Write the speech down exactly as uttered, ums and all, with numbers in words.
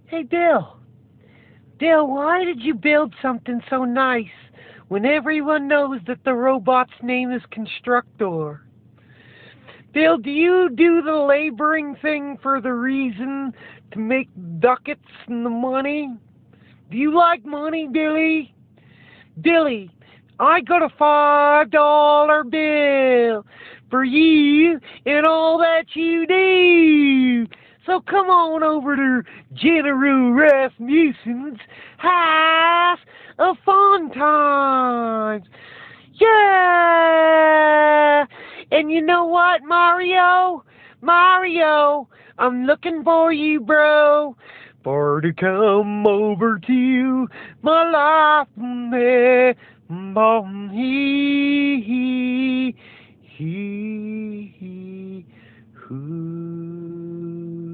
Hey, Bill. Bill, why did you build something so nice when everyone knows that the robot's name is Constructor? Bill, do you do the laboring thing for the reason to make ducats and the money? Do you like money, Billy? Billy, I got a five dollar bill for you and all that you do. So come on over to General Rasmussen's House of Fun Times. Yeah! And you know what, Mario? Mario, I'm looking for you, bro. For to come over to my life, eh, bum, he, he, he, he, who.